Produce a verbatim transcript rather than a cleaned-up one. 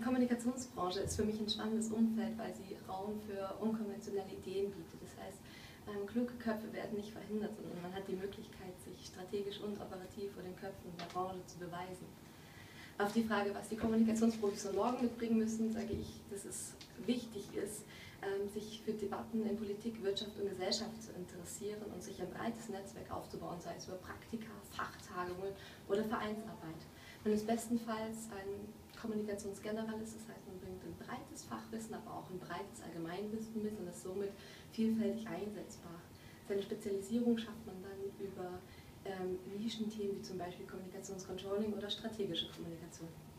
Kommunikationsbranche ist für mich ein spannendes Umfeld, weil sie Raum für unkonventionelle Ideen bietet. Das heißt, ähm, kluge Köpfe werden nicht verhindert, sondern man hat die Möglichkeit, sich strategisch und operativ vor den Köpfen der Branche zu beweisen. Auf die Frage, was die Kommunikationsprofis von morgen mitbringen müssen, sage ich, dass es wichtig ist, ähm, sich für Debatten in Politik, Wirtschaft und Gesellschaft zu interessieren und sich ein breites Netzwerk aufzubauen, sei es über Praktika, Fachtagungen oder Vereinsarbeit. Man ist bestenfalls ein Kommunikationsgeneralist, das heißt, man bringt ein breites Fachwissen, aber auch ein breites Allgemeinwissen mit und ist somit vielfältig einsetzbar. Seine Spezialisierung schafft man dann über ähm, Nischenthemen wie zum Beispiel Kommunikationscontrolling oder strategische Kommunikation.